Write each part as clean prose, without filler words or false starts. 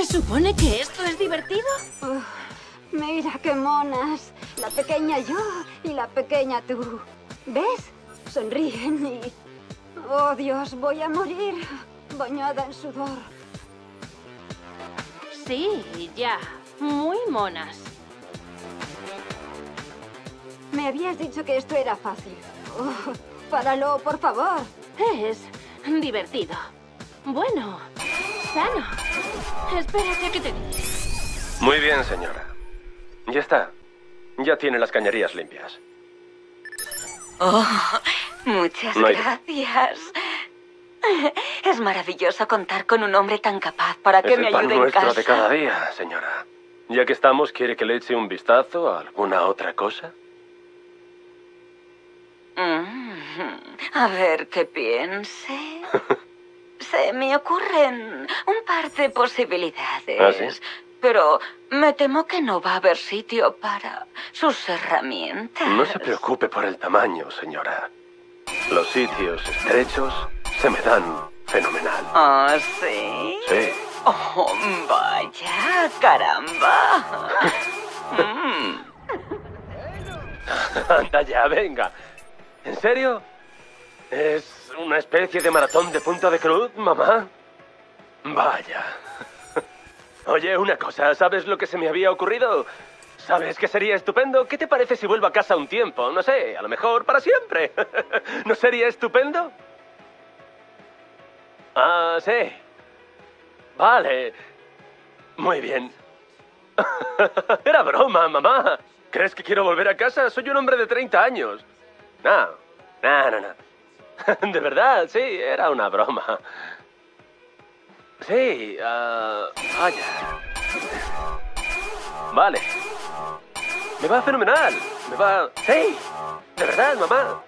¿Se supone que esto es divertido? Mira qué monas. La pequeña yo y la pequeña tú. ¿Ves? Sonríen y... Oh, Dios, voy a morir. Bañada en sudor. Sí, ya. Muy monas. Me habías dicho que esto era fácil. Oh, páralo, por favor. Es divertido. Bueno, sano. Espérate a que te... Muy bien, señora. Ya está. Ya tiene las cañerías limpias. Oh, muchas gracias. Es maravilloso contar con un hombre tan capaz para que me ayude en casa. Es el pan nuestro de cada día, señora. Ya que estamos, ¿quiere que le eche un vistazo a alguna otra cosa? A ver qué piense. Se me ocurren un par de posibilidades. ¿Ah, sí? Pero me temo que no va a haber sitio para sus herramientas. No se preocupe por el tamaño, señora. Los sitios estrechos se me dan fenomenal. ¿Ah, sí? Sí. Oh, vaya, caramba. Anda ya, venga. ¿En serio? ¿Es una especie de maratón de punta de cruz, mamá? Vaya. Oye, una cosa, ¿sabes lo que se me había ocurrido? ¿Sabes qué sería estupendo? ¿Qué te parece si vuelvo a casa un tiempo? No sé, a lo mejor para siempre. ¿No sería estupendo? Ah, sí. Vale. Muy bien. Era broma, mamá. ¿Crees que quiero volver a casa? Soy un hombre de 30 años. No. De verdad, sí, era una broma. Sí, vaya. Vale. Me va fenomenal. Me va... Sí, de verdad, mamá.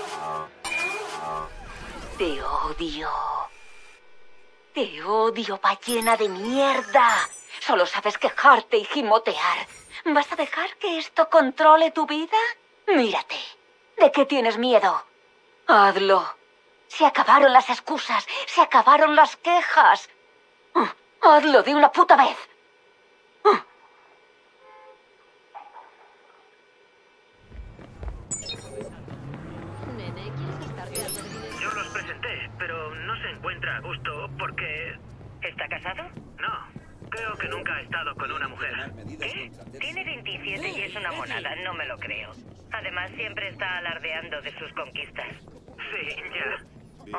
Te odio. Te odio, ballena de mierda. Solo sabes quejarte y gimotear. ¿Vas a dejar que esto controle tu vida? Mírate. ¿De qué tienes miedo? Hazlo. Se acabaron las excusas. Se acabaron las quejas. Hazlo de una puta vez. Yo los presenté, pero no se encuentra a gusto porque... ¿Está casado? No, creo que nunca ha estado con una mujer. ¿Qué? Tiene 27 y es una monada, no me lo creo. Además, siempre está alardeando de sus conquistas. Sí, ya.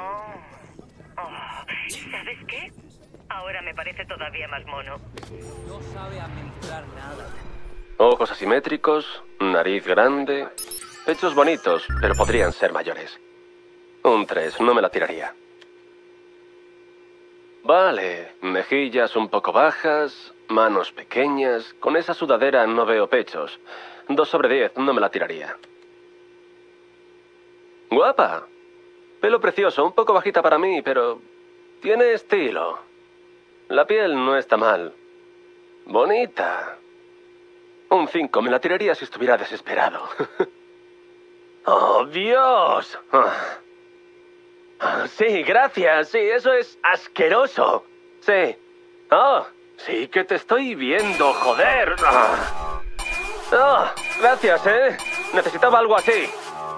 ¿Sabes qué? Ahora me parece todavía más mono. No sabe administrar nada. Ojos asimétricos, nariz grande, pechos bonitos, pero podrían ser mayores. Un 3, no me la tiraría. Vale, mejillas un poco bajas, manos pequeñas. Con esa sudadera no veo pechos. 2 sobre 10, no me la tiraría. Guapa. Pelo precioso, un poco bajita para mí, pero tiene estilo. La piel no está mal. Bonita. Un 5, me la tiraría si estuviera desesperado. ¡Oh, Dios! Sí, gracias. Sí, eso es asqueroso. Sí. Oh, sí que te estoy viendo, joder. Oh, gracias, ¿eh? Necesitaba algo así.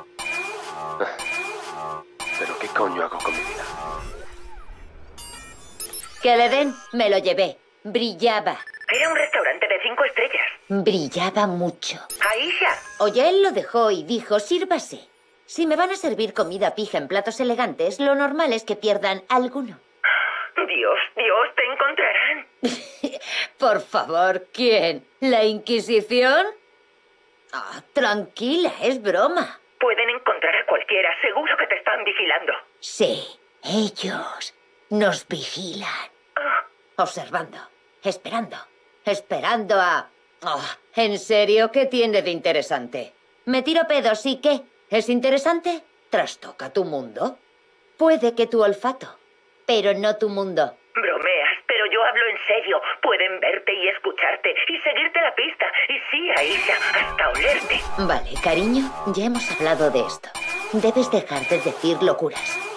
¿Pero qué coño hago con mi vida? Que le den, me lo llevé. Brillaba. Era un restaurante de 5 estrellas. Brillaba mucho. Aisha. Oye, él lo dejó y dijo, sírvase. Si me van a servir comida pija en platos elegantes, lo normal es que pierdan alguno. Dios, te encontrarán. Por favor, ¿quién? ¿La Inquisición? Tranquila, es broma. Pueden encontrar a cualquiera, seguro que te están vigilando. Sí, ellos nos vigilan. Observando, esperando a... ¿En serio? ¿Qué tiene de interesante? Me tiro pedos, ¿sí qué? ¿Es interesante? Trastoca tu mundo. Puede que tu olfato, pero no tu mundo. Bromeas, pero yo hablo en serio. Pueden verte y escucharte y seguirte la pista. Y sí, Aisha, hasta olerte. Vale, cariño, ya hemos hablado de esto. Debes dejar de decir locuras.